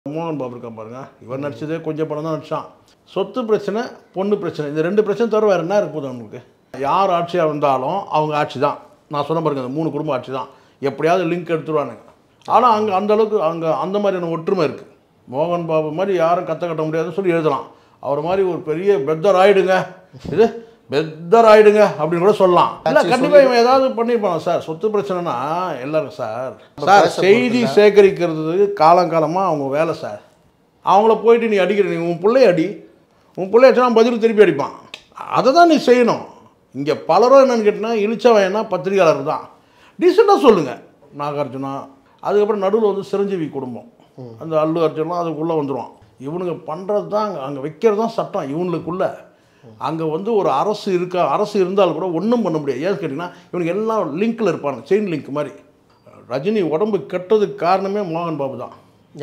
மோகன் பாபு இருக்கான் பாருங்க, இவர் நடிச்சதே கொஞ்சம் படம் தான் நடிச்சான். சொத்து பிரச்சனை, பொண்ணு பிரச்சனை, இந்த 2 பிரச்சனை தவிர வேறு என்ன இருக்க போகுது அவங்களுக்கு? யார் ஆட்சியாக வந்தாலும் அவங்க ஆட்சி தான். நான் சொன்ன பாருங்க, அந்த 3 குடும்ப ஆட்சி தான். எப்படியாவது லிங்க் எடுத்துருவானுங்க. ஆனால் அங்கே அந்தளவுக்கு அந்த மாதிரியான ஒற்றுமை இருக்குது. மோகன் பாபு மாதிரி யாரும் கட்ட முடியாதுன்னு சொல்லி எழுதலாம். அவர் மாதிரி ஒரு பெரிய பெத்தர் ஆகிடுங்க, இது பெத்தர் ஆகிடுங்க அப்படின்னு கூட சொல்லலாம். இல்லை, கண்டிப்பாக இவன் ஏதாவது பண்ணியிருப்பாங்க சார். சொத்து பிரச்சனைனா எல்லாரும் சார் செய்தி சேகரிக்கிறது காலங்காலமாக அவங்க வேலை சார். அவங்கள போயிட்டு நீ அடிக்கிற, நீ உன் பிள்ளைய அடி, உன் பிள்ளைய அடிச்சா பதில் திருப்பி அடிப்பான். அதை தான் நீ செய்யணும். இங்கே பலரும் என்னென்னு கேட்டிங்கன்னா, இழிச்சவன் என்ன பத்திரிகையாளர் தான். டீசெண்டாக சொல்லுங்கள். நாகார்ஜுனா, அதுக்கப்புறம் நடுவில் வந்து சிரஞ்சீவி குடும்பம், அந்த அல்லு அர்ஜுனெலாம் அதுக்குள்ளே வந்துடுவான். இவனுங்க பண்ணுறது தான் அங்கே வைக்கிறது தான் சட்டம் இவனுக்குள்ளே. அங்கே வந்து ஒரு அரசு இருந்தால் கூட ஒன்றும் பண்ண முடியாது. ஏன்னு கேட்டிங்கன்னா, இவனுக்கு எல்லாம் லிங்க்கில் இருப்பாங்க, செயின் லிங்க் மாதிரி. ரஜினி உடம்பு கெட்டதுக்கு காரணமே மோகன் பாபு தான்.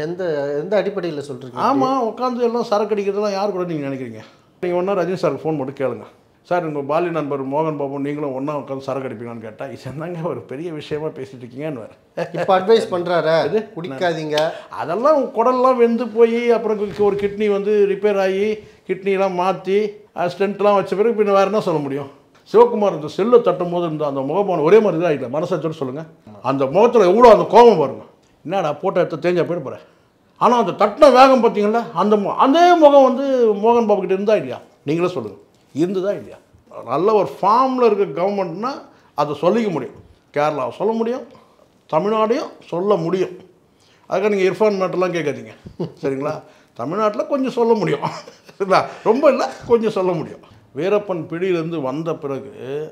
எந்த அடிப்படையில் சொல்கிறீங்க? ஆமாம், உட்காந்து எல்லாம் சரக்கு அடிக்கிறதுலாம் யார் கூட நீங்கள் நினைக்கிறீங்க? நீங்கள் ஒன்றா ரஜினி சாருக்கு ஃபோன் போட்டு கேளுங்க, சார் உங்கள் பாலி நண்பர் மோகன் பாபு நீங்களும் ஒன்றா உட்காந்து சரக்கு அடிப்பீங்கன்னு கேட்டால், இது என்னங்க ஒரு பெரிய விஷயமா பேசிகிட்டு இருக்கீங்கன்னு வேறு. இப்போ அட்வைஸ் பண்ணுறாரு, இது குடிக்காதீங்க. அதெல்லாம் குடல்லாம் வெந்து போய் அப்புறம் ஒரு கிட்னி வந்து ரிப்பேர் ஆகி கிட்னிலாம் மாற்றி ஸ்டென்ட்லாம் வச்ச பிறகு பின்ன வேறு என்ன சொல்ல முடியும்? சிவகுமார் இந்த செல்லை தட்டும் போது இருந்த அந்த முகமான ஒரே மாதிரி தான் இல்லை, மனசாச்சோடு சொல்லுங்கள். அந்த முகத்தில் எவ்வளோ அந்த கோபம் பாருங்க. என்னடா போட்டோ எடுத்து தேஞ்சா போயிட போகிறேன். ஆனால் அந்த தட்டின வேகம் பார்த்தீங்களா, அதே முகம் வந்து மோகன் பாபு கிட்ட இருந்தா இல்லையா? நீங்களே சொல்லுங்கள், இருந்துதா இல்லையா? நல்ல ஒரு ஃபார்மில் இருக்க கவர்மெண்ட்னா அதை சொல்லிக்க முடியும். கேரளாவை சொல்ல முடியும், தமிழ்நாடையும் சொல்ல முடியும். அதுக்காக நீங்கள் இர்ஃபான் மேட்டெல்லாம் கேட்காதீங்க, சரிங்களா? தமிழ்நாட்டில் கொஞ்சம் சொல்ல முடியும், சரிங்களா? ரொம்ப இல்லை, கொஞ்சம் சொல்ல முடியும். வீரப்பன் பிடியிலேருந்து வந்த பிறகு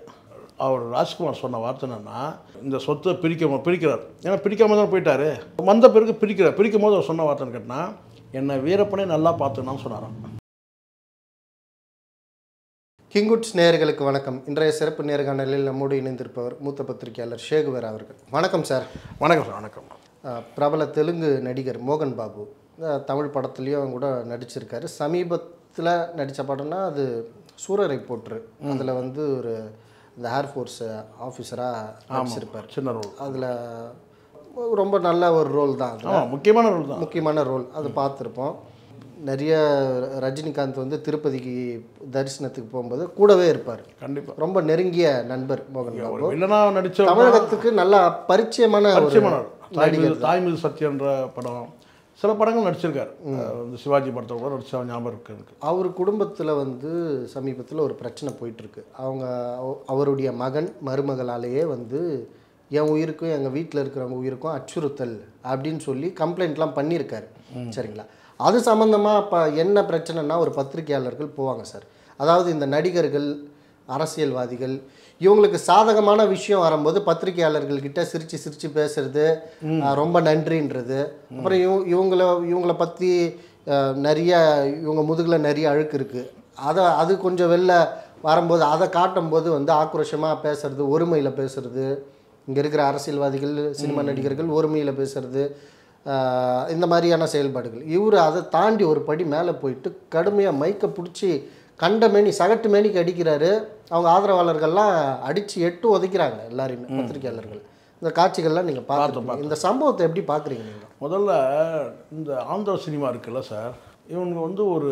அவர் ராஜ்குமார் சொன்ன வார்த்தை என்னன்னா, இந்த சொத்தை பிரிக்கிறார். ஏன்னா பிரிக்காம தான் போயிட்டார். வந்த பிறகு பிரிக்கும் போது அவர் சொன்ன வார்த்தைன்னு கேட்டால், என்னை வீரப்பனே நல்லா பார்த்துனான்னு சொன்னாராம். கிங்குட்ஸ் நேயர்களுக்கு வணக்கம். இன்றைய சிறப்பு நேர்காணலில் நம்மோடு இணைந்திருப்பவர் மூத்த பத்திரிகையாளர் ஷேகுவேர் அவர்கள். வணக்கம் சார். வணக்கம் சார். வணக்கம். பிரபல தெலுங்கு நடிகர் மோகன் பாபு தமிழ் படத்துலேயும் கூட நடிச்சிருக்காரு. சமீபத்தில் நடித்த படம்னா அது சூரரை போற்று. அதில் வந்து ஒரு இந்த ஏர்ஃபோர்ஸ் ஆஃபீஸராக நடிச்சிருப்பார். சின்ன ரோல். அதில் ரொம்ப நல்ல ஒரு ரோல் தான். முக்கியமான ரோல் அது பார்த்துருப்போம். நிறைய ரஜினிகாந்த் வந்து திருப்பதிக்கு தரிசனத்துக்கு போகும்போது கூடவே இருப்பார். கண்டிப்பாக ரொம்ப நெருங்கிய நண்பர் மோகன் பாபு. இல்லைனா நடித்த தமிழகத்துக்கு நல்லா பரிச்சயமான நடிகர். தாய்மீது சத்யன்ற படம், சில படங்கள் நடிச்சிருக்காரு. வந்து சிவாஜி படத்தை கூட நடிச்ச ஞாபகம் இருக்கு எனக்கு. அவர் குடும்பத்தில் வந்து சமீபத்தில் ஒரு பிரச்சனை போயிட்டுருக்கு. அவருடைய மருமகளாலேயே வந்து என் உயிருக்கும் எங்கள் வீட்டில் இருக்கிறவங்க உயிருக்கும் அச்சுறுத்தல் அப்படின்னு சொல்லி கம்ப்ளைண்ட்லாம் பண்ணியிருக்காரு. சரிங்களா? அது சம்மந்தமாக இப்போ என்ன பிரச்சனைனா, ஒரு பத்திரிகையாளர்கள் போவாங்க சார். அதாவது இந்த நடிகர்கள், அரசியல்வாதிகள் இவங்களுக்கு சாதகமான விஷயம் வரும்போது பத்திரிகையாளர்கள்கிட்ட சிரித்து பேசுறது, ரொம்ப நன்றின்றது. அப்புறம் இவங்கள பற்றி நிறைய இவங்க முதுகில் நிறைய அழுக்கு இருக்குது, அது கொஞ்சம் வெளில வரும்போது அதை காட்டும்போது வந்து ஆக்ரோஷமாக பேசுறது, ஒருமையில் பேசுறது. இங்கே இருக்கிற அரசியல்வாதிகள், சினிமா நடிகர்கள் ஒருமையில் பேசுறது, இந்த மாதிரியான செயல்பாடுகள். இவர் அதை தாண்டி ஒரு படி மேலே போயிட்டு கடுமையாக மைக்கை பிடிச்சி கண்டமேனி சகட்டு மேனிக்கு அடிக்கிறாரு. அவங்க ஆதரவாளர்கள்லாம் அடித்து எட்டு உதைக்கிறாங்க எல்லாரையுமே, பத்திரிகையாளர்கள். இந்த காட்சிகள்லாம் நீங்கள் பார்த்துருப்போம். இந்த சம்பவத்தை எப்படி பார்க்குறீங்க நீங்கள்? முதல்ல இந்த ஆந்திரா சினிமா இருக்குல்ல சார், இவங்க வந்து ஒரு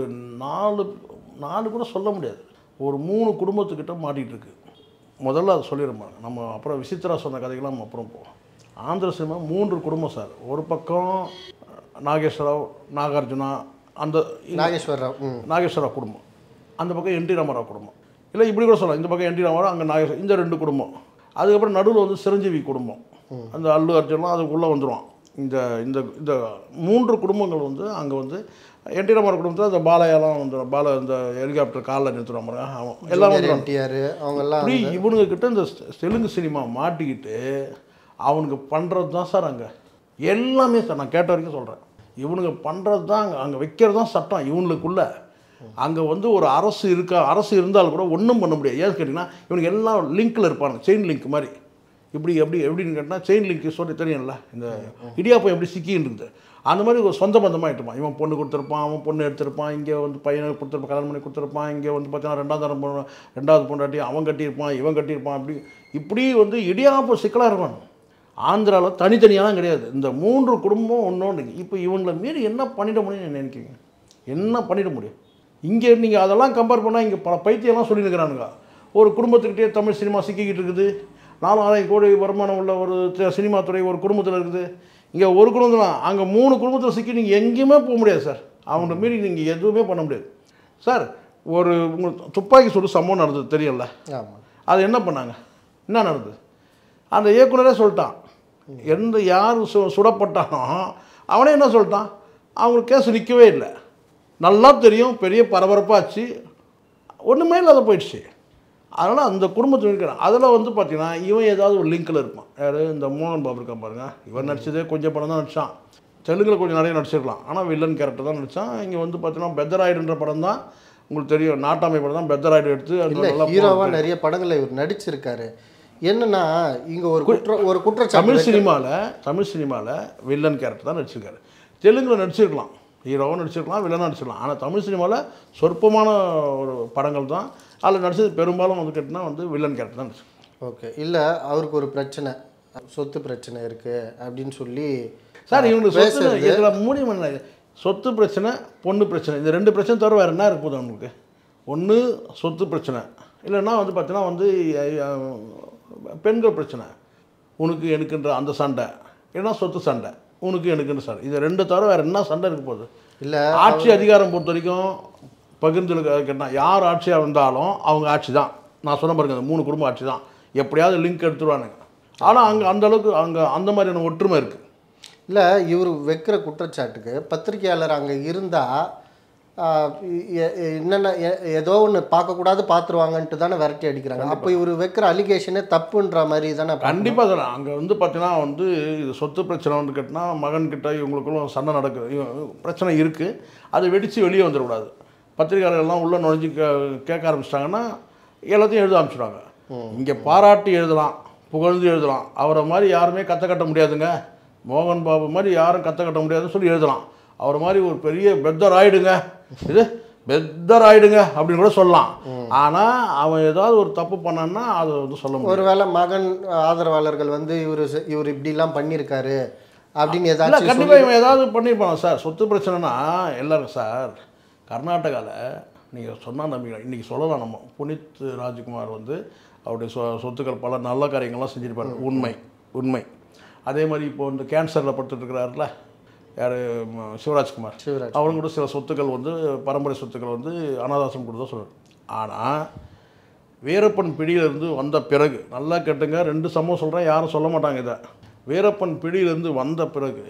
4 கூட சொல்ல முடியாது, ஒரு 3 குடும்பத்துக்கிட்ட மாட்டிகிட்டு இருக்கு. முதல்ல அதை சொல்லிடுறாங்க. நம்ம அப்புறம் விசித்திரா சொன்ன கதைகள்லாம் நம்ம அப்புறம் போவோம். ஆந்திர சினிமா 3 குடும்பம் சார். ஒரு பக்கம் நாகேஸ்வரராவ், நாகார்ஜுனா, அந்த நாகேஸ்வரராவ் குடும்பம். அந்த பக்கம் என்டி ராமராவ் குடும்பம். இல்லை இப்படி கூட சொல்லலாம், இந்த பக்கம் என்டி ராமராவ், அங்கே நாகேஸ்வரர், இந்த 2 குடும்பம். அதுக்கப்புறம் நடுவில் வந்து சிரஞ்சீவி குடும்பம், அந்த அல்லு அர்ஜுனெலாம் அதுக்குள்ளே வந்துடுவான். இந்த இந்த இந்த 3 குடும்பங்கள் வந்து அங்கே வந்து என்டி ராமராவ் குடும்பத்தில் அந்த பாலையெல்லாம் வந்துடும். இந்த ஹெலிகாப்டர் காலில் நிறுத்துவாங்க, எல்லாம் வந்துடுவாங்க. அவங்கெல்லாம் இப்படி இவனுங்கக்கிட்ட இந்த தெலுங்கு சினிமா மாட்டிக்கிட்டு அவனுக்கு பண்ணுறது தான் சார் அங்கே எல்லாமே சார். நான் கேட்ட வரைக்கும் சொல்கிறேன், இவனுங்க பண்ணுறது தான் அங்கே வைக்கிறது தான் சட்டம் இவனுக்குள்ளே. அங்கே வந்து ஒரு அரசு இருந்தால் கூட ஒன்றும் பண்ண முடியாது. ஏன்னு கேட்டிங்கன்னா, இவனுக்கு எல்லாம் லிங்க்கில் இருப்பாங்க, செயின் லிங்க் மாதிரி. எப்படின்னு கேட்டால், செயின் லிங்க் சொல்லி தெரியும்ல, இந்த இடியாப்பம் எப்படி சிக்கின்னு இருக்குது அந்த மாதிரி ஒரு சொந்த பந்தமாக ஆகிட்டுப்பான். இவன் பொண்ணு கொடுத்துருப்பான், அவன் பொண்ணு எடுத்திருப்பான், இங்கே வந்து பையனை கொடுத்துருப்பான், கல்யாணம் பண்ணி கொடுத்துருப்பான், இங்கே வந்து பார்த்தீங்கன்னா 2வது பொண்டாட்டி அவன் கட்டியிருப்பான், இவன் கட்டியிருப்பான். இப்படி வந்து இடியாப்பம் சிக்கலாக இருப்பான். ஆந்திராவில் தனித்தனியாலாம் கிடையாது. இந்த 3 குடும்பம் ஒன்றொன்று. இப்போ இவங்களை மீறி என்ன பண்ணிட முடியும்னு நினைக்கிறீங்க? என்ன பண்ணிட முடியும்? இங்கே நீங்கள் அதெல்லாம் கம்பேர் பண்ணால் இங்கே பல பைத்தியெல்லாம் சொல்லியிருக்கிறானுங்க. ஒரு குடும்பத்துக்கிட்டே தமிழ் சினிமா சிக்கிக்கிட்டு இருக்குது. 4000 கோடி வருமானம் உள்ள ஒரு சினிமா துறை ஒரு குடும்பத்தில் இருக்குது. இங்கே ஒரு குடும்பம் தான், அங்கே 3 குடும்பத்தில் சிக்கி நீங்கள் எங்கேயுமே போக முடியாது சார். அவங்கள மீறி நீங்கள் எதுவுமே பண்ண முடியாது சார். ஒரு உங்களுக்கு துப்பாக்கி சூடு சம்பவம் நடந்தது தெரியல. ஆமாம். அது என்ன பண்ணாங்க? என்ன நடந்தது? அந்த இயக்குனரே சொல்லிட்டான். யார் சுடப்பட்டானோ அவனே என்ன சொல்லிட்டான்? அவங்களுக்கு கேஸ் நிற்கவே இல்லை. நல்லா தெரியும், பெரிய பரபரப்பாச்சு, ஒன்றுமே இல்லாத போயிடுச்சு. அதனால் அந்த குடும்பத்தில் இருக்கிறான். அதில் வந்து பார்த்தீங்கன்னா இவன் ஏதாவது ஒரு லிங்கில் இருப்பான். யார்? இந்த மோகன் பாபு இருக்கான் பாருங்கள். இவன் நடிச்சதே கொஞ்சம் படம் தான் நடித்தான். தெலுங்கில் கொஞ்சம் நிறைய நடிச்சிருக்கலாம், ஆனால் வில்லன் கேரக்டர் தான் நடித்தான். இங்கே வந்து பார்த்தீங்கன்னா பெத்தராய்டுன்ற படம் தான் உங்களுக்கு தெரியும், நாட்டாமை படம் தான் பெத்தராய்டு எடுத்து நல்லா ஹீரோவாக நிறைய படங்களில் இவர் நடிச்சிருக்காரு. என்னன்னா இங்கே ஒரு குற்றம் தமிழ் சினிமாவில் வில்லன் கேரக்டர் தான் நடிச்சிருக்காரு. தெலுங்கில் நடிச்சிருக்கலாம், ஹீரோவும் நடிச்சிருக்கலாம், வில்லனாக நடிச்சிருக்கலாம். ஆனால் தமிழ் சினிமாவில் சொற்பமான ஒரு படங்கள் தான் அதில் நடிச்சது. பெரும்பாலும் வந்து கேட்டிங்கன்னா வந்து வில்லன் கேரக்டர் தான் நடிச்சிருக்கோம். ஓகே. இல்லை அவருக்கு ஒரு பிரச்சனை, சொத்து பிரச்சனை இருக்குது அப்படின்னு சொல்லி சார் இவங்களுக்கு சொத்து இதில் முடியும். சொத்து பிரச்சனை, பொண்ணு பிரச்சனை, இந்த 2 பிரச்சனை தவிர வேறு என்ன இருக்குது அவங்களுக்கு? ஒன்று சொத்து பிரச்சனை, இல்லைன்னா வந்து பார்த்தீங்கன்னா வந்து பெண்கள் பிரச்சனை, உனக்கு எனக்குன்ற அந்த சண்டை, இல்லைன்னா சொத்து சண்டை, உனக்கு எனக்குன்ற சண்டை. இது 2 தவிர வேறு என்ன சண்டை இருக்க போகுது? இல்லை ஆட்சி அதிகாரம் பொறுத்த வரைக்கும் பகிர்ந்து கேட்டால் யார் ஆட்சியாக வந்தாலும் அவங்க ஆட்சி தான். நான் சொன்ன பாருங்க, அந்த 3 குடும்ப ஆட்சி தான். எப்படியாவது லிங்க் எடுத்துருவானுங்க. ஆனால் அங்கே அந்தளவுக்கு அங்கே மாதிரியான ஒற்றுமை இருக்குது. இல்லை இவர் வைக்கிற குற்றச்சாட்டுக்கு பத்திரிகையாளர் அங்கே இருந்தால் என்னென்ன ஏதோ ஒன்று பார்க்கக்கூடாது பார்த்துருவாங்கன்ட்டு தானே விரட்டி அடிக்கிறாங்க. அப்போ இவர் வைக்கிற அலிகேஷனே தப்புன்ற மாதிரி தானே. கண்டிப்பாக சார். அங்கே வந்து பார்த்தீங்கன்னா வந்து இது சொத்து பிரச்சனை வந்து கேட்டினா மகன்கிட்ட இவங்களுக்குள்ள சண்டை நடக்குது, பிரச்சனை இருக்குது. அது வெடித்து வெளியே வந்துடக்கூடாது. பத்திரிகையாளர்கள்லாம் உள்ளே நுழைஞ்சு கேட்க ஆரம்பிச்சிட்டாங்கன்னா எல்லாத்தையும் எழுத ஆரம்பிச்சிடுவாங்க. இங்கே பாராட்டி எழுதலாம், புகழ்ந்து எழுதலாம். அவரை மாதிரி யாருமே கட்ட முடியாதுங்க, மோகன் பாபு மாதிரி யாரும் கட்ட முடியாதுன்னு சொல்லி எழுதலாம். அவர் மாதிரி ஒரு பெரிய பெத்தர் ஆயிடுங்க, இது பெத்தர் ஆயிடுங்க அப்படின்னு கூட சொல்லலாம். ஆனால் அவன் ஏதாவது ஒரு தப்பு பண்ணான்னா அதை வந்து சொல்ல முடியும். ஒருவேளை மகன் ஆதரவாளர்கள் வந்து இவர் இப்படிலாம் பண்ணியிருக்காரு அப்படின்னு ஏதாவது கண்டிப்பாக இவன் ஏதாவது பண்ணியிருப்பாங்க சார். சொத்து பிரச்சனைனா எல்லாரும் சார் கர்நாடகாவில் நீங்கள் சொன்னால் நம்பிக்கலாம். இன்றைக்கி சொல்லலாம், நம்ம புனித் ராஜ்குமார் வந்து அவருடைய சொத்துக்கள் பல நல்ல காரியங்கள்லாம் செஞ்சுருப்பார். உண்மை. அதே மாதிரி இப்போ இந்த கேன்சரில் படுத்துட்டுருக்கிறாருல யார்? சிவராஜ்குமார். அவரும் கூட சில சொத்துக்கள் வந்து பரம்பரை சொத்துக்கள் வந்து அனாதாசம் கொடுத்தா சொல்கிறார். ஆனால் வீரப்பன் பிடியிலேருந்து வந்த பிறகு நல்லா கேட்டுங்க, 2 சம்பவம் சொல்கிறேன், யாரும் சொல்ல மாட்டாங்க இதை. வீரப்பன் பிடியிலேருந்து வந்த பிறகு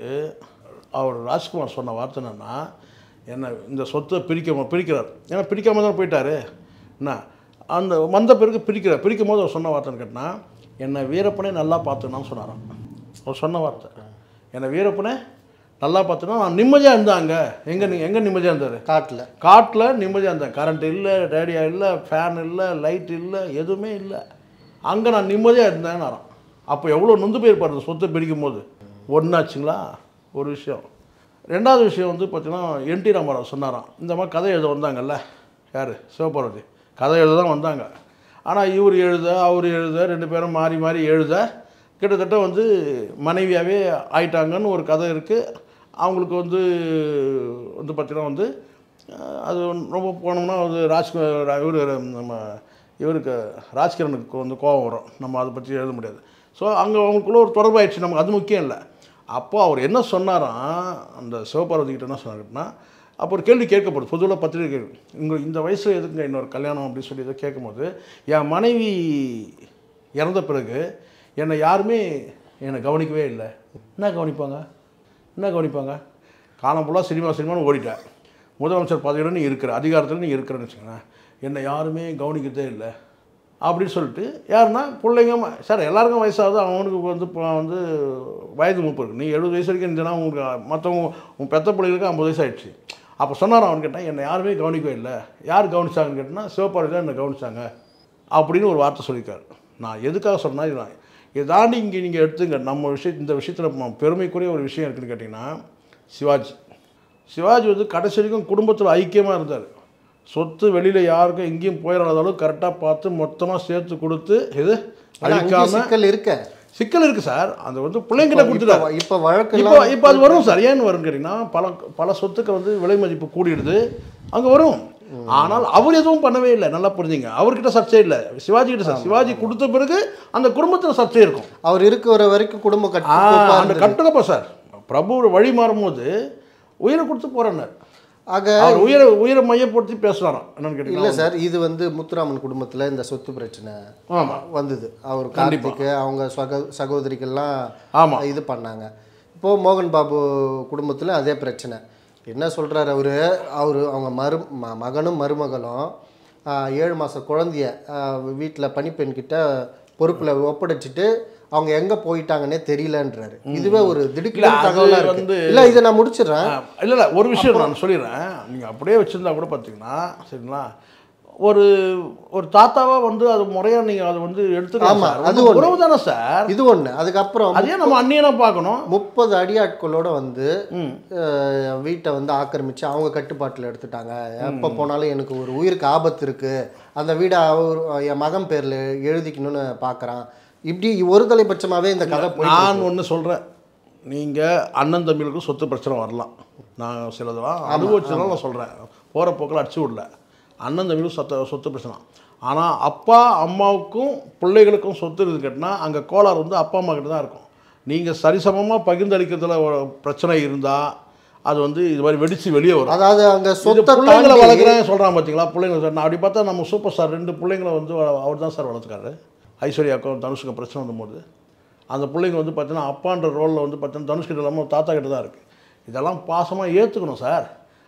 அவர் ராஜ்குமார் சொன்ன வார்த்தை என்னன்னா, என்ன இந்த சொத்தை பிரிக்கிறார். ஏன்னா பிரிக்காமல் தான் போயிட்டார். என்ன அந்த வந்த பிறகு பிரிக்கும் போது அவர் சொன்ன வார்த்தைன்னு கேட்டால், என்னை வீரப்பனே நல்லா பார்த்துனான்னு சொன்னாராம். அவர் சொன்ன வார்த்தை, என்னை வீரப்பனே நல்லா பார்த்துனா நான் நிம்மதியாக இருந்தாங்க. எங்கே நிம்மதியாக இருந்தார்? காட்டில் நிம்மதியாக இருந்தேன். கரண்ட் இல்லை, ரேடியோ இல்லை, ஃபேன் இல்லை, லைட் இல்லை, எதுவுமே இல்லை. அங்கே நான் நிம்மதியாக இருந்தேன்னு. அப்போ எவ்வளோ நொந்து போயிருப்பார் அந்த சொத்தை பிரிக்கும் போது. ஒன்றாச்சுங்களா ஒரு விஷயம். 2வது விஷயம் வந்து பார்த்தீங்கன்னா என்.டி. ராமராவ் சொன்னாராம், இந்த மாதிரி கதை எழுத வந்தாங்கல்ல யார்? சிவபார்வதி கதை எழுத தான் வந்தாங்க. ஆனால் இவர் எழுத அவர் எழுத 2 பேரும் மாறி மாறி எழுத கிட்டத்தட்ட வந்து மனைவியாகவே ஆயிட்டாங்கன்னு ஒரு கதை இருக்குது. அவங்களுக்கு வந்து பார்த்திங்கன்னா வந்து அது ரொம்ப போனோம்னா வந்து இவருக்கு ராஜ்கிரனுக்கு வந்து கோபம் வரும். நம்ம அதை பற்றி எழுத முடியாது. ஸோ அங்கே அவங்களுக்குள்ள ஒரு தொடர்பு ஆயிடுச்சு. நமக்கு அது முக்கியம் இல்லை. அப்போ அவர் என்ன சொன்னாராம், அந்த சிவபார்வதிக்கிட்ட என்ன சொன்னாருன்னா, அப்போ ஒரு கேள்வி கேட்கப்படுது பொதுவில் பத்திரிகை, உங்களுக்கு இந்த வயசில் எதுக்குங்க இன்னொரு கல்யாணம் அப்படின்னு சொல்லி இதை கேட்கும்போது, என் மனைவி இறந்த பிறகு என்னை யாருமே என்னை கவனிக்கவே இல்லை. என்ன கவனிப்பாங்க? காலம் ஃபுல்லாக சினிமான்னு ஓடிட்டேன். முதலமைச்சர் பதவியில் நீ இருக்கிற, அதிகாரத்தில் நீ இருக்கிறன்னு வச்சுக்கோங்களேன், என்னை யாருமே கவனிக்கதே இல்லை அப்படின்னு சொல்லிட்டு. யாருன்னா பிள்ளைங்க சார், எல்லாருக்கும் வயசாகுது. அவனுக்கு வந்து வயது 30 இருக்குது. நீ 70 வயசு வரைக்கும் இருந்துச்சுன்னா உங்களுக்கு மற்றவங்க உன் பெத்த பிள்ளைகளுக்கு 50 வயசு ஆகிடுச்சு. அப்போ சொன்னார் அவன் கேட்டால், என்னை யாருமே கவனிக்கவே இல்லை. யார் கவனிச்சாங்கன்னு கேட்டால், சிவபார்வதி தான் என்னை கவனிச்சாங்க அப்படின்னு ஒரு வார்த்தை சொல்லியிருக்காரு. நான் எதுக்காக சொன்னால், இதை தாண்டி இங்கே நீங்கள் எடுத்துங்க. நம்ம இந்த விஷயத்தில் பெருமைக்குரிய ஒரு விஷயம் இருக்குதுன்னு கேட்டிங்கன்னா, சிவாஜி வந்து கடைசி வரைக்கும் குடும்பத்தில் ஐக்கியமாக இருந்தார். சொத்து வெளியில் யாருக்கும் எங்கேயும் போயிடாத அளவுக்கு கரெக்டாக பார்த்து மொத்தமாக சேர்த்து கொடுத்து இது அழிக்காமல் சிக்கல் இருக்குது சார். அது வந்து பிள்ளைங்கிட்ட கொடுத்துட்டாரு. இப்போ வழக்கு இப்போ அது வரும் சார். ஏன்னு வரும் கேட்டிங்கன்னா பல சொத்துக்கள் வந்து விலை மதிப்பு கூடிடுது, அங்கே வரும். ஆனால் அவர் எதுவும் பண்ணவே இல்லை. நல்லா புரிஞ்சுங்க. அவர்கிட்ட சர்ச்சை இல்லை, சிவாஜி கிட்ட சார். சிவாஜி கொடுத்த பிறகு அந்த குடும்பத்தில் சர்ச்சை இருக்கும். அவர் இருக்கிற வரைக்கும் குடும்ப அந்த கட்டுக்கப்பா சார். பிரபு வழி மாறும்போது உயிரை கொடுத்து போகிறார். ஆக அவர் உயிரை மையப்படுத்தி பேசுகிறாராம். என்னன்னு கேட்டீங்கன்னா இல்லை சார், இது வந்து முத்துராமன் குடும்பத்தில் இந்த சொத்து பிரச்சனை வந்தது. அவர் கார்த்திக்கு அவங்க சகோதரிகள்லாம் இது பண்ணாங்க. இப்போது மோகன் பாபு குடும்பத்தில் அதே பிரச்சனை. என்ன சொல்கிறார் அவங்க மகனும் மருமகளும் 7 மாத குழந்தைய வீட்டில் பணிப்பெண்கிட்ட பொறுப்பில் ஒப்படைச்சிட்டு அவங்க எங்கே போயிட்டாங்கன்னே தெரியலன்றாரு. இதுவே ஒரு திடுக்கிடும் தகவலாக இருக்குது. இல்லை, இதை நான் முடிச்சிடுறேன். இல்லை ஒரு விஷயம் நான் சொல்லிடுறேன். நீங்கள் அப்படியே வச்சுருந்தா கூட பார்த்தீங்கன்னா சரிங்களா, ஒரு தாத்தாவா வந்து அது முறையாக நீங்கள் அதை வந்து எடுத்துக்கலாம். அது உறவு தானே சார். இது ஒன்று. அதுக்கப்புறம் அதே நம்ம அந்நியனா பார்க்கணும். 30 அடியாட்களோட வந்து வீட்டை வந்து ஆக்கிரமித்து அவங்க கட்டுப்பாட்டில் எடுத்துட்டாங்க. எப்போ போனாலும் எனக்கு ஒரு உயிருக்கு ஆபத்து இருக்குது, அந்த வீடை என் மகன் பேரில் எழுதிக்கணும்னு பார்க்குறான். இப்படி ஒரு தலைபட்சமாகவே இந்த கதை. நான் ஒன்று சொல்கிறேன், நீங்கள் அண்ணன் தம்பிகளுக்கும் சொத்து பிரச்சனை வரலாம். நான் சிலதெல்லாம் அனுபவிச்சதெல்லாம் நான் சொல்கிறேன். போகிற போக்கில் அடிச்சு விடல. அண்ணன் தம்பிகளுக்கும் சொத்து பிரச்சனை. ஆனால் அப்பா அம்மாவுக்கும் பிள்ளைகளுக்கும் சொத்து இருக்குது கேட்டினா அங்கே கோளாறு வந்து அப்பா அம்மா கிட்ட தான் இருக்கும். நீங்கள் சரிசமமாக பகிர்ந்தளிக்கிறதுல பிரச்சனை இருந்தால் அது வந்து இது மாதிரி வெடித்து வெளியே வரும். அதாவது அங்கே சொத்தை பிள்ளைங்களை வளர்க்குறேன் சொல்கிறான் பார்த்தீங்களா. பிள்ளைங்களை சார் நான் அப்படி பார்த்தா நம்ம சூப்பர் ஸ்டார் 2 பிள்ளைங்களை வந்து அவர் தான் சார் வளர்த்துக்காரு. ஐஸ்வர்யாவுக்கும் தனுஷுக்கும் பிரச்சனை வந்தபோது அந்த பிள்ளைங்க வந்து பார்த்தீங்கன்னா அப்பான்ற ரோலில் வந்து பார்த்தீங்கன்னா தனுஷ்கிட்ட இல்லாமல் தாத்தா கிட்ட தான் இருக்குது. இதெல்லாம் பாசமாக ஏற்றுக்கணும் சார்.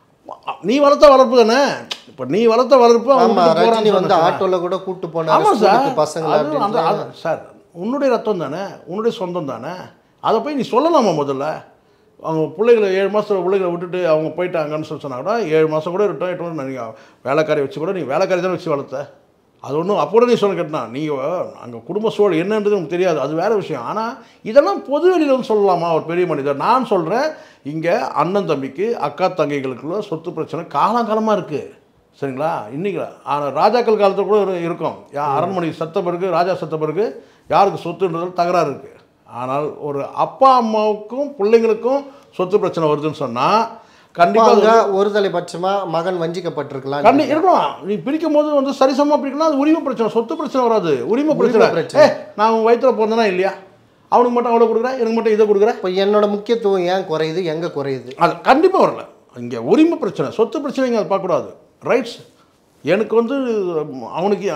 நீ வளர்த்த வளர்ப்பு தானே. இப்போ நீ வளர்த்த வளர்ப்பு வந்து ஆட்டோவில் கூட கூப்பிட்டு போனாங்க. ஆமாம் சார், பசங்க சார் உன்னுடைய ரத்தம் தானே, உன்னுடைய சொந்தம் தானே. அதை போய் நீ சொல்லலாமா முதல்ல? அவங்க பிள்ளைகளை 7 மாதத்தில் பிள்ளைகளை விட்டுட்டு அவங்க போயிட்டாங்கன்னு சொன்னால் கூட 7 மாதம் கூட இருக்கட்டும் 8 மாதம் நீங்கள் வேலைக்காரி வச்சு கூட நீங்கள் வேலைக்காரி தானே வச்சு வளர்த்த. அது ஒன்றும் அப்போ கூட நீ சொல்ல கேட்டனா நீங்கள் அங்கே குடும்ப சூழல் என்னன்றது நமக்கு தெரியாது, அது வேறு விஷயம். ஆனால் இதெல்லாம் பொது வெளியில் வந்து சொல்லலாமா ஒரு பெரிய மனிதர்? நான் சொல்கிறேன், இங்கே அண்ணன் தம்பிக்கு அக்கா தங்கைகளுக்குள்ள சொத்து பிரச்சனை காலங்காலமாக இருக்குது சரிங்களா. இன்றைக்கி ஆனால் ராஜாக்கள் காலத்தில் கூட இருக்கும். அரண்மனை சத்த பிறகு ராஜா சத்த பிறகு யாருக்கு சொத்துன்றது தகராறு இருக்குது. ஆனால் ஒரு அப்பா அம்மாவுக்கும் பிள்ளைங்களுக்கும் சொத்து பிரச்சனை வருதுன்னு சொன்னால் கண்டிப்பாக ஒரு தலைபட்சமாக மகன் வஞ்சிக்கப்பட்டிருக்கலாம். இருக்கலாம். நீ பிரிக்கும் போது வந்து சரிசமமாக பிரிக்கலாம். அது உரிமை பிரச்சனை, சொத்து பிரச்சனை வராது, உரிமை பிரச்சனை. நான் உன் வயிற்றில் பிறந்தனா இல்லையா, அவனுக்கு மட்டும் அவ்வளோ கொடுக்குறேன், எனக்கு மட்டும் இதை கொடுக்குறேன். இப்போ என்னோட முக்கியத்துவம் ஏன் குறையுது, எங்கே குறையுது? அது கண்டிப்பாக வரல. இங்கே உரிமை பிரச்சனை, சொத்து பிரச்சனை இங்கே அதை பார்க்கக்கூடாது. ரைட்ஸ் எனக்கு வந்து அவனுக்கு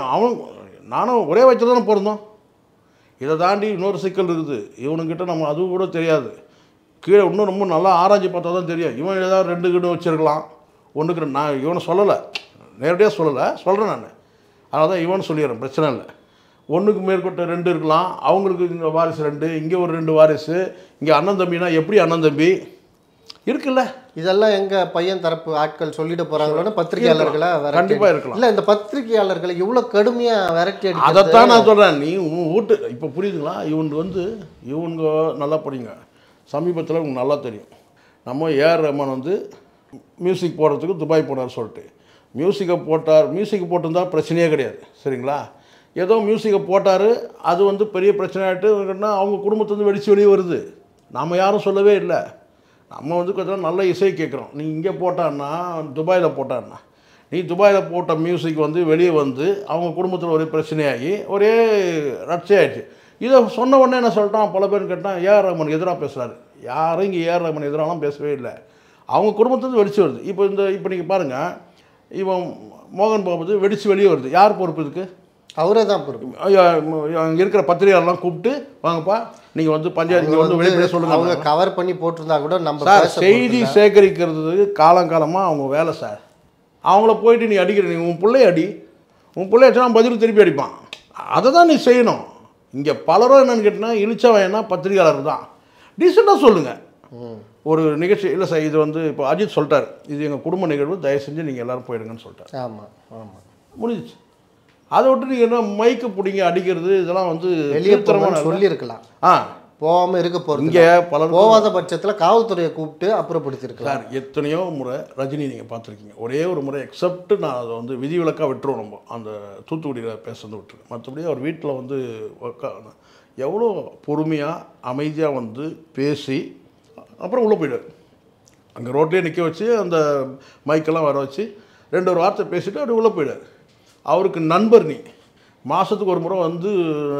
நானும் ஒரே வயிற்றில் தானே பிறந்தோம். இதை தாண்டி இன்னொரு சிக்கல் இருக்குது. இவனுக்கிட்ட நம்ம அதுவும் கூட தெரியாது. கீழே இன்னும் ரொம்ப நல்லா ஆராய்ச்சி பார்த்தா தான் தெரியும். இவன் ஏதாவது 2 கிட்ட வச்சுருக்கலாம், 1க்கு 2. நான் இவனை சொல்லலை, நேரடியாக சொல்கிறேன் நான். அதனால் தான் இவன் சொல்லிடுறேன், பிரச்சனை இல்லை. 1க்கு மேற்கொண்ட 2 இருக்கலாம். அவங்களுக்கு இங்கே வாரிசு 2, இங்கே ஒரு 2 வாரிசு. இங்கே அண்ணன் தம்பினா எப்படி அண்ணன் தம்பி இருக்குல்ல. இதெல்லாம் எங்கள் பையன் தரப்பு ஆட்கள் சொல்லிட்டு போகிறாங்களோன்னு பத்திரிகையாளர்களாக கண்டிப்பாக இருக்கலாம். இல்லை, இந்த பத்திரிகையாளர்களை இவ்வளோ கடுமையாக விரட்டி அடி. அதைத்தான் நான் சொல்கிறேன். நீ வீட்டு இப்போ புரியுதுங்களா? இவங்க நல்லா படிங்க. சமீபத்தில் உங்களுக்கு நல்லா தெரியும், நம்ம ஏஆர் ரஹ்மான் வந்து மியூசிக் போடுறதுக்கு துபாய் போனார் சொல்லிட்டு மியூசிக்கை போட்டிருந்தா பிரச்சனையே கிடையாது சரிங்களா. ஏதோ மியூசிக்கை போட்டார், அது வந்து பெரிய பிரச்சனையாகிட்டு அவங்க குடும்பத்துலேருந்து வெடித்து வெளியே வருது. நம்ம யாரும் சொல்லவே இல்லை. நம்ம வந்து கொஞ்சம் நல்ல இசை கேட்குறோம். நீ இங்கே போட்டான்னா துபாயில் போட்டான்னா நீ துபாயில் போட்ட மியூசிக் வந்து வெளியே வந்து அவங்க குடும்பத்தில் ஒரே பிரச்சனையாகி ஒரே ரட்சையாயிடுச்சு. இதை சொன்ன உடனே என்ன சொல்லிட்டான், பல பேர் கேட்டான் ஏஆர் ரஹ்மானுக்கு எதிராக பேசுகிறாரு. யாரும் இங்கே ஏஆர் ரஹ்மான் எதிராலாம் பேசவே இல்லை. அவங்க குடும்பத்துலேருந்து வெடிச்சு வருது. இப்போ நீங்கள் பாருங்கள், இவன் மோகன் பாபு வெடித்து வெளியே வருது. யார் பொறுப்பு இதுக்கு? அவரே தான் பொறுப்பு. அங்கே இருக்கிற பத்திரிகையாளர்லாம் கூப்பிட்டு வாங்கப்பா நீங்கள் வந்து பஞ்சாயத்து வந்து வெளியே சொல்லுங்கள். அவங்க கவர் பண்ணி போட்டிருந்தா கூட நம்ம செய்தி சேகரிக்கிறது காலங்காலமாக அவங்க வேலை சார். அவங்கள போயிட்டு நீ அடிக்கிற, நீ உன் பிள்ளைய அடி, உன் பிள்ளைய அடிச்சா பதில் திருப்பி அடிப்பான். அதை தான் நீ செய்யணும். இங்கே பலரும் என்னென்னு கேட்டிங்கன்னா இழிச்சவன்னா பத்திரிகையாளர் தான். டீசெண்டாக சொல்லுங்கள். ஒரு நிகழ்ச்சி இல்லை சார், இது வந்து இப்போ அஜித் சொல்லிட்டார், இது எங்கள் குடும்ப நிகழ்வு, தயவு செஞ்சு நீங்கள் எல்லோரும் போயிடுங்கன்னு சொல்லிட்டார். ஆமாம், முடிஞ்சிச்சு. அதை விட்டு நீங்கள் என்ன மைக்கு பிடிங்க அடிக்கிறது இதெல்லாம் வந்து வெளியே சொல்லியிருக்கலாம். போகாமல் இருக்க போகிறது. இங்கே பலர் போகாத பட்சத்தில் காவல்துறையை கூப்பிட்டு அப்புறப்படுத்தியிருக்கலாம். சார் எத்தனையோ முறை ரஜினி நீங்கள் பார்த்துருக்கீங்க. ஒரே ஒரு முறை எக்ஸப்ட் நான் அதை வந்து விதிவிலக்காக விட்டுருவோம். நம்ம அந்த தூத்துக்குடியில் பேசுறது விட்டுருக்கேன். மற்றபடி அவர் வீட்டில் வந்து எவ்வளோ பொறுமையாக அமைதியாக வந்து பேசி அப்புறம் உள்ளே போயிடுவார். அங்கே ரோட்லேயே நிற்க வச்சு அந்த மைக்கெல்லாம் வர வச்சு 2 வார்த்தை பேசிவிட்டு அப்படி உள்ளே போயிடுவார். அவருக்கு நண்பர் நீ மாதத்துக்கு ஒரு முறை வந்து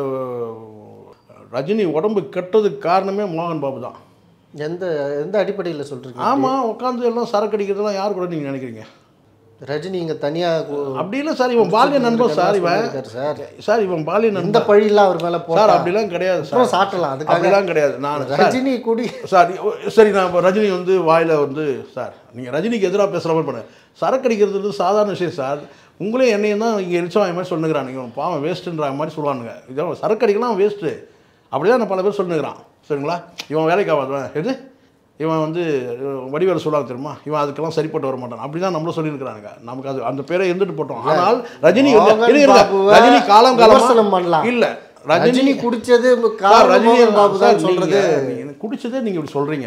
ரஜினி உடம்பு கெட்டதுக்கு காரணமே மோகன் பாபு தான். எந்த எந்த அடிப்படையில் சொல்கிறீங்க? ஆமாம், உட்காந்து எல்லாம் சரக்கு அடிக்கிறதுலாம் யார் கூட நீங்கள் நினைக்கிறீங்க? ரஜினி இங்கே தனியாக அப்படி இல்லை சார், இவன் பாலிய நண்பன் சார். இவன் பாலிய நண்பன். இந்த பழியெல்லாம் அவர் மேலே சார் அப்படிலாம் கிடையாது சார். சாட்டலாம் அதுக்கு அப்படிலாம் கிடையாது. நான் ரஜினி கூடி சார் சரி, நான் இப்போ ரஜினி வந்து வாயில் வந்து சார் நீங்கள் ரஜினிக்கு எதிராக பேசுகிற மாதிரி பண்ண சரக்கு அடிக்கிறது சாதாரண விஷயம் சார். உங்களே என்னையும் தான் இங்கே எரிச்சவாய் மாதிரி சொல்லுங்கிறான். நீங்கள் பாவம் வேஸ்ட்டுன்ற மாதிரி சொல்லுவானுங்க. இதெல்லாம் சரக்கு அடிக்கலாம் வேஸ்ட்டு அப்படி தான் நான் பல பேர் சொல்லுங்கிறான். சரிங்களா? இவன் வேலைக்கு ஆகாதுவன் எது இவன் வந்து வடிவேல சொல்லாங்க தெரியுமா, இவன் அதுக்கெல்லாம் சரிப்பட்டு வர மாட்டான். அப்படி தான் நம்மளும் சொல்லியிருக்கிறாங்க. நமக்கு அது அந்த பேரை இருந்துட்டு போட்டோம். ஆனால் ரஜினி ரஜினி காலம் பண்ணலாம் இல்லை. ரஜினி குடிச்சது குடிச்சதே நீங்கள் இப்படி சொல்கிறீங்க.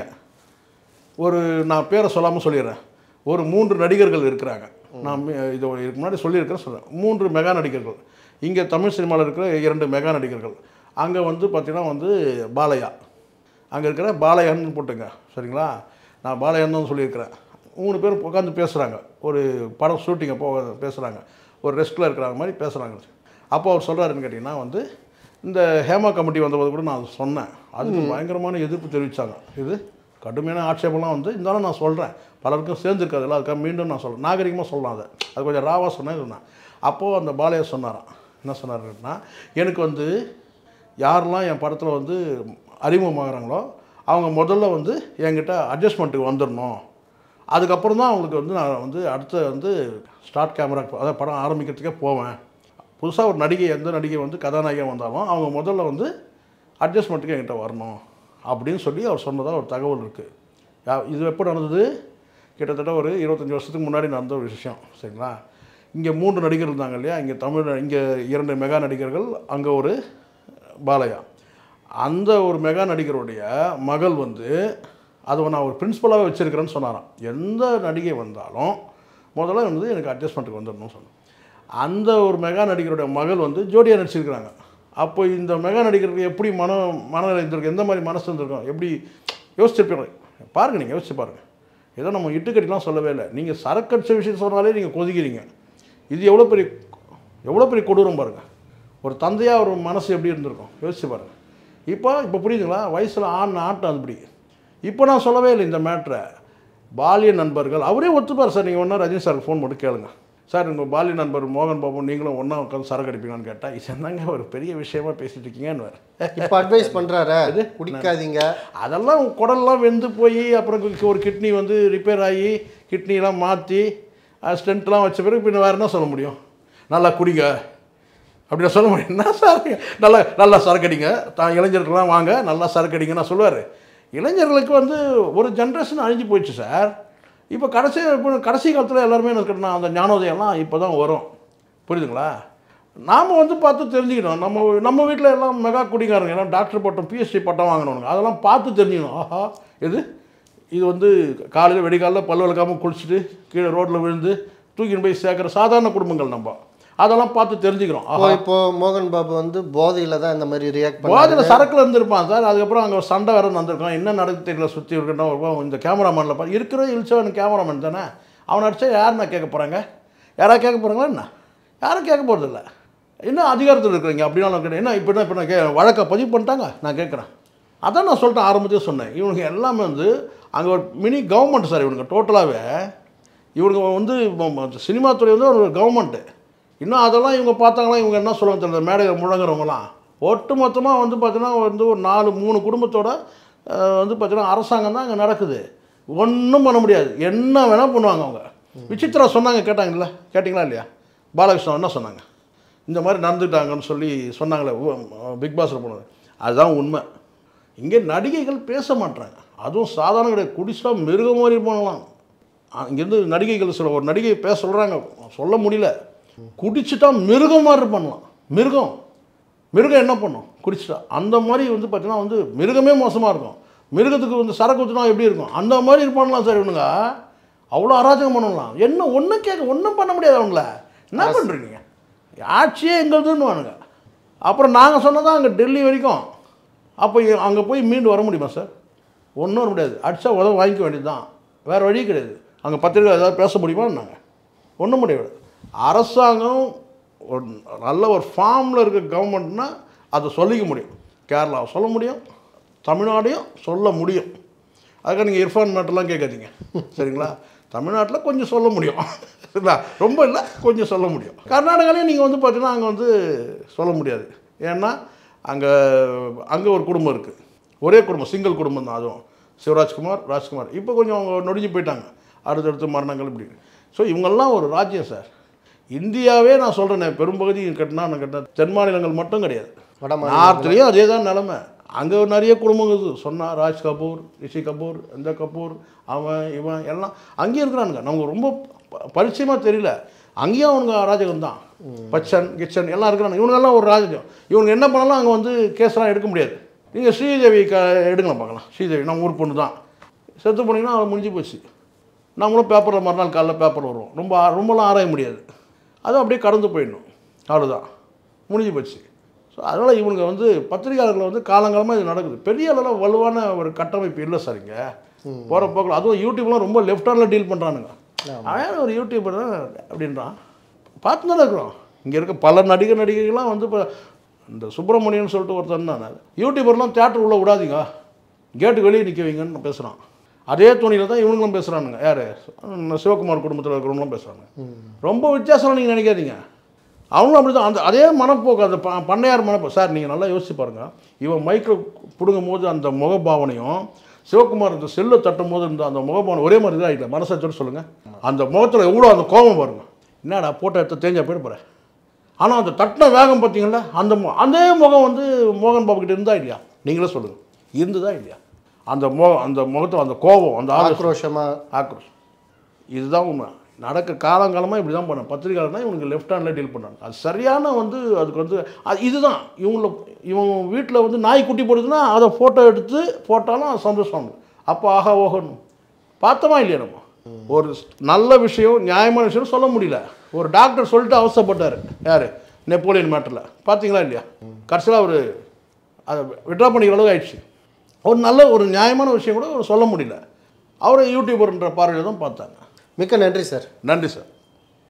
ஒரு நான் பேரை சொல்லாமல் சொல்லிடுறேன். ஒரு 3 நடிகர்கள் இருக்கிறாங்க. நான் இது இதுக்கு முன்னாடி சொல்லியிருக்கிறேன் சொல்கிறேன். 3 மெகா நடிகர்கள். இங்கே தமிழ் சினிமாவில் இருக்கிற 2 மெகா நடிகர்கள். அங்கே வந்து பார்த்திங்கன்னா வந்து பாலையா, அங்கே இருக்கிற பாலையான்னு போட்டுங்க. சரிங்களா? நான் பாலையான்னு தான் சொல்லியிருக்கிறேன். 3 பேர் உட்காந்து பேசுகிறாங்க. ஒரு படம் ஷூட்டிங்கை பேசுகிறாங்க. ஒரு ரெஸ்ட்டில் இருக்கிறாங்க மாதிரி பேசுகிறாங்க. அப்போ அவர் சொல்கிறாருன்னு கேட்டிங்கன்னா வந்து இந்த ஹேமா கமிட்டி வந்தபோது கூட நான் சொன்னேன். அதுக்கு பயங்கரமான எதிர்ப்பு தெரிவித்தாங்க. இது கடுமையான ஆட்சேபம்லாம் வந்து இருந்தாலும் நான் சொல்கிறேன். பலருக்கும் சேர்ந்துருக்காது இல்லை, அதுக்காக மீண்டும் நான் சொல்கிறேன். நாகரிகமாக சொல்லலாம். அது கொஞ்சம் ராவாக சொன்னேன். அப்போது அந்த பாலையா சொன்னாராம். என்ன சொன்னாருன்னா, எனக்கு வந்து யாரெல்லாம் என் படத்தில் வந்து அறிமுகமாகறாங்களோ அவங்க முதல்ல வந்து என்கிட்ட அட்ஜஸ்ட்மெண்ட்டுக்கு வந்துடணும். அதுக்கப்புறம் தான் அவங்களுக்கு வந்து நான் வந்து அடுத்த வந்து ஸ்டார்ட் கேமரா அதாவது படம் ஆரம்பிக்கிறதுக்கே போவேன். புதுசாக ஒரு நடிகை எந்த நடிகை வந்து கதாநாயகம் வந்தாலும் அவங்க முதல்ல வந்து அட்ஜஸ்ட்மெண்ட்டுக்கு என்கிட்ட வரணும் அப்படின்னு சொல்லி அவர் சொன்னதாக ஒரு தகவல் இருக்குது. இது எப்போ நடந்தது? கிட்டத்தட்ட ஒரு 25 வருஷத்துக்கு முன்னாடி நடந்த ஒரு விஷயம். சரிங்களா? இங்கே 3 நடிகர்கள் இருந்தாங்க இல்லையா? இங்கே இங்கே 2 மெகா நடிகர்கள், அங்கே ஒரு பாலையா. அந்த ஒரு மெகா நடிகருடைய மகள் வந்து அதை நான் ஒரு பிரின்சிபலாகவே வச்சுருக்கிறேன்னு சொன்னாராம். எந்த நடிகை வந்தாலும் முதல்ல வந்து எனக்கு அட்ஜஸ்ட்மெண்ட்டுக்கு வந்துடணும்னு சொன்னேன். அந்த ஒரு மெகா நடிகருடைய மகள் வந்து ஜோடியாக நடிச்சிருக்கிறாங்க. அப்போ இந்த மெகா நடிகருக்கு எப்படி மனநிலை இருந்திருக்கு, எந்த மாதிரி மனசு இருந்திருக்கும், எப்படி யோசிச்சிருப்பீங்க பாருங்கள். நீங்கள் யோசிச்சு பாருங்கள். ஏதோ நம்ம இட்டுக்கட்டிலாம் சொல்லவே இல்லை. நீங்கள் சரக்கடிச்ச விஷயம் சொன்னாலே நீங்கள் கொதிக்கிறீங்க. இது எவ்வளோ பெரிய கொடூரம் பாருங்கள். ஒரு தந்தையாக ஒரு மனசு எப்படி இருந்திருக்கும் யோசிச்சு பாருங்கள். இப்போ புரியுதுங்களா? வயசில் ஆட்டம் அதுபடி. இப்போ நான் சொல்லவே இல்லை இந்த மேட்ரை. பாலிய நண்பர்கள் அவரே ஒத்துப்பார் சார். நீங்கள் ஒன்றா ரஜினி சாருக்கு ஃபோன் போட்டு கேளுங்க. சார் உங்கள் பாலிய நண்பர் மோகன் பாபு நீங்களும் ஒன்றா உட்காந்து சரக்கு அடிப்பீங்கன்னு கேட்டால் இது என்னங்க ஒரு பெரிய விஷயமா பேசிகிட்டு இருக்கீங்கன்னு இப்போ அட்வைஸ் பண்ணுறாரு, இது குடிக்காதீங்க. அதெல்லாம் குடல்லாம் வெந்து போய் அப்புறம் ஒரு கிட்னி வந்து ரிப்பேர் ஆகி கிட்னிலாம் மாற்றி ஸ்டென்ட்லாம் வச்ச பிறகு பின்ன வேறு என்ன சொல்ல முடியும்? நல்லா குடிங்க அப்படின்னு சொல்ல முடியும். என்ன சார் நல்லா சரக்கு அடிங்க, இளைஞர்கள்லாம் வாங்க நல்லா சரக்கு அடிங்க நான் சொல்லுவார். இளைஞர்களுக்கு வந்து ஒரு ஜென்ரேஷன் அழிஞ்சு போயிடுச்சு சார். இப்போ கடைசி காலத்தில் எல்லாருமே இருக்கிற அந்த ஞானோதயம்லாம் இப்போ தான் வரும். புரியுதுங்களா? நாம் வந்து பார்த்து தெரிஞ்சுக்கணும். நம்ம வீட்டில் எல்லாம் மெகா குடிக்காரங்க எல்லாம் டாக்டர் பட்டம் பிஎஸ்சி பட்டம் வாங்கணுங்க. அதெல்லாம் பார்த்து தெரிஞ்சுக்கணும். ஆஹா இது வந்து காலையில் வெடிகாலில் பல் விளக்காமல் குளிச்சுட்டு கீழே ரோட்டில் விழுந்து தூக்கின்னு போய் சேர்க்குற சாதாரண குடும்பங்கள் நம்ம அதெல்லாம் பார்த்து தெரிஞ்சுக்கிறோம். இப்போ மோகன் பாபு வந்து போதையில் தான் இந்த மாதிரி ரியாக்ட் போதையில் சரக்கில் இருந்திருப்பான் சார். அதுக்கப்புறம் அங்கே ஒரு சண்டை வேறு வந்திருக்கான். என்ன நடக்குது தெரியல. சுற்றி இருக்கட்டும் இந்த கேமராமேனில் பார்த்து இருக்கிற இழிச்சவன் கேமராமேன் தானே. அவனை அடித்தா யார் நான் கேட்க போகிறாங்க? யாராவது கேட்க போகிறாங்களா? என்ன யாரும் கேட்க போகிறதில்ல. என்ன அதிகாரத்தில் இருக்கிறீங்க அப்படின்னா கேட்டேன். என்ன இப்போ நான் வழக்கை பதிவு பண்ணிட்டாங்க நான் கேட்குறேன். அதான் நான் சொல்லிட்டேன், ஆரம்பத்தையும் சொன்னேன். இவனுக்கு எல்லாமே வந்து அங்கே ஒரு மினி கவர்மெண்ட் சார். இவனுக்கு டோட்டலாகவே இவனுக்கு வந்து சினிமா துறை வந்து ஒரு கவர்மெண்ட்டு. இன்னும் அதெல்லாம் இவங்க பார்த்தாங்களா இவங்க என்ன சொல்லுவாங்க தெரியல. மேடையில் முழங்குறவங்களாம் ஒட்டு மொத்தமாக வந்து பார்த்தீங்கன்னா வந்து ஒரு 4-3 குடும்பத்தோட வந்து பார்த்தீங்கன்னா அரசாங்கம் தான் அங்கே நடக்குது. ஒன்றும் பண்ண முடியாது. என்ன வேணால் பண்ணுவாங்க அவங்க. விசித்ரா சொன்னாங்க, கேட்டிங்களா இல்லையா? பாலகிருஷ்ணன் என்ன சொன்னாங்க? இந்த மாதிரி நடந்துட்டாங்கன்னு சொல்லி சொன்னாங்களே பிக் பாஸில் போனது. அதுதான் உண்மை. இங்கே நடிகைகள் பேச மாட்டாங்க. அதுவும் சாதாரண கிடையாது. குடிச்சா மிருகம் மாதிரி போனலாம். இங்கேருந்து நடிகைகள் ஒரு நடிகை பேச சொல்கிறாங்க, சொல்ல முடியல. குடிச்சிட்டா மிருகம் மாதிரி பண்ணலாம். மிருகம் என்ன பண்ணும் குடிச்சிட்டா? அந்த மாதிரி வந்து பார்த்தீங்கன்னா வந்து மிருகமே மோசமாக இருக்கும். மிருகத்துக்கு வந்து சரக்கு ஊற்றினா எப்படி இருக்கும் அந்த மாதிரி பண்ணலாம் சார். இவனுங்க அவ்வளோ அராஜகம் பண்ணலாம். என்ன ஒன்றும் பண்ண முடியாது. அவங்கள என்ன பண்ணுறீங்க? ஆட்சியே எங்களுதுன்னு வானுங்க. அப்புறம் நாங்கள் சொன்னதான் அங்கே டெல்லி வரைக்கும் அப்போ அங்கே போய் மீண்டு வர முடியுமா சார்? ஒன்றும் வர முடியாது. அடித்தா உதவ வாங்கிக்க வேண்டியது தான், வேறு வழி கிடையாது. அங்கே பத்திரிக்கை ஏதாவது பேச முடியுமான்னு நாங்கள் ஒன்றும் முடியாது. அரசாங்கம் ஒரு நல்ல ஒரு ஃபார்மில் இருக்க கவர்மெண்ட்னா அதை சொல்லிக்க முடியும். கேரளாவை சொல்ல முடியும், தமிழ்நாடையும் சொல்ல முடியும். அதுக்காக நீங்கள் இர்ஃபான் மேட்டெல்லாம் கேட்காதீங்க சரிங்களா? தமிழ்நாட்டில் கொஞ்சம் சொல்ல முடியும் சரிங்களா? ரொம்ப இல்லை, கொஞ்சம் சொல்ல முடியும். கர்நாடகாலையும் நீங்கள் வந்து பார்த்தீங்கன்னா அங்கே வந்து சொல்ல முடியாது. ஏன்னா அங்கே ஒரு குடும்பம் இருக்குது, ஒரே குடும்பம், சிங்கிள் குடும்பம் தான். அதுவும் சிவராஜ்குமார், ராஜ்குமார். இப்போ கொஞ்சம் அவங்க நொடிஞ்சு போயிட்டாங்க, அடுத்தடுத்து மரணங்கள் இப்படி. ஸோ இவங்கெல்லாம் ஒரு ராஜ்யம் சார். இந்தியாவே நான் சொல்கிறேன், பெரும்பகுதி நான் கேட்டால் தென் மாநிலங்கள் மட்டும் கிடையாது, நார்த்லேயும் அதே தான் நிலமை. அங்கே நிறைய குடும்பங்கள் இருக்குது. சொன்னால் ராஜ் கபூர், ரிஷி கபூர், இந்த கபூர், அவன் இவன் எல்லாம் அங்கேயும் இருக்கிறானுங்க. நமக்கு ரொம்ப பரிச்சயமாக தெரியல. அங்கேயும் அவனுங்க அராஜகம் தான். பச்சன் கிச்சன் எல்லாம் இருக்கிறாங்க. இவனுங்கெல்லாம் ஒரு ராஜகம். இவங்க என்ன பண்ணாலும் அங்கே வந்து கேஸ்லாம் எடுக்க முடியாது. நீங்கள் ஸ்ரீதேவி எடுக்கலாம் பார்க்கலாம். ஸ்ரீதேவி நம்ம ஊர் பொண்ணு தான், செத்து போனீங்கன்னா அவள் முடிஞ்சு போச்சு. நம்மளும் பேப்பரில் மறுநாள் காலைல பேப்பர் வருவோம். ரொம்பலாம் ஆராய முடியாது, அதுவும் அப்படியே கடந்து போயிடணும், அவ்வளோதான், முடிஞ்சு போச்சு. ஸோ அதனால் இவனுங்க வந்து பத்திரிகையாளர்கள் வந்து காலங்காலமாக இது நடக்குது. பெரிய அளவில் வலுவான ஒரு கட்டமைப்பு இல்லை சார் இங்கே. போகிற போக்கில் அதுவும் யூடியூப்லாம் ரொம்ப லெஃப்ட் ஹேண்டில் டீல் பண்ணுறானுங்க. அவன் ஒரு யூடியூபர் அப்படின்றான், பார்த்து தான் இருக்கிறோம். இங்கே இருக்க பல நடிகைகள்லாம் வந்து இப்போ இந்த சுப்பிரமணியன் சொல்லிட்டு ஒருத்தன் தான், யூடியூபர்லாம் தியேட்டர் உள்ளே விடாதீங்க, கேட்டு வெளியே நிற்க வைங்கன்னு பேசுகிறான். அதே துணியில் தான் இவனுங்களும் பேசுகிறானுங்க. யார்? சிவகுமார் குடும்பத்தில் இருக்கிறவங்களும் பேசுகிறாங்க. ரொம்ப வித்தியாசம் நீங்கள் நினைக்காதீங்க. அவங்களும் அப்படி தான். அதே மனப்போக்கு, அந்த பண்ணையார் மனப்போக்கு. சார் நீங்கள் நல்லா யோசிச்சு பாருங்கள். இவன் மைக்கில் பிடுங்கும் போது அந்த முகபாவனையும் சிவகுமார் இந்த செல்லை தட்டும் போது இருந்த அந்த முகபாவனை ஒரே மாதிரி தான் ஆகிட்டேன். மனசாச்சோடு சொல்லுங்கள். அந்த முகத்தில் எவ்வளோ அந்த கோபம் பாருங்கள். என்னடா போட்டோ எடுத்து தேஞ்சா போயிட போகிறேன். ஆனால் அந்த தட்டின வேகம் பார்த்தீங்களா, அதே முகம் வந்து மோகன் பாபு கிட்ட இருந்தா இல்லையா? நீங்களே சொல்லுங்கள், இருந்துதான் இல்லையா? அந்த முகத்தில் அந்த கோபம், அந்த ஆக்ரோஷம், இதுதான் உண்மை. நடக்க காலங்காலமாக இப்படி தான் பண்ணேன். பத்திரிகையாளர்னா இவனுக்கு லெஃப்ட் ஹேண்டில் டீல் பண்ணாங்க. அது சரியான வந்து அதுக்கு வந்து இதுதான் இவன் வீட்டில் வந்து நாய் குட்டி போடுதுன்னா அதை ஃபோட்டோ எடுத்து போட்டாலும் அது சந்தோஷம். அப்போ ஆஹா ஓகணும் பார்த்தோமா இல்லையா? நம்ம ஒரு நல்ல விஷயம், நியாயமான விஷயம் சொல்ல முடியல. ஒரு டாக்டர் சொல்லிட்டு அவசரப்பட்டார். யார்? நெப்போலியன் மேட்டரில் பார்த்தீங்களா இல்லையா? கடைசியில் அவர் அதை விட்ரா பண்ணிக்கிற அளவு ஆயிடுச்சு. ஒரு நல்ல ஒரு நியாயமான விஷயம் கூட சொல்ல முடியல. அவரை யூடியூபர்ன்ற பார்வையில் தான் பார்த்தாங்க. மிக்க நன்றி சார். நன்றி சார்.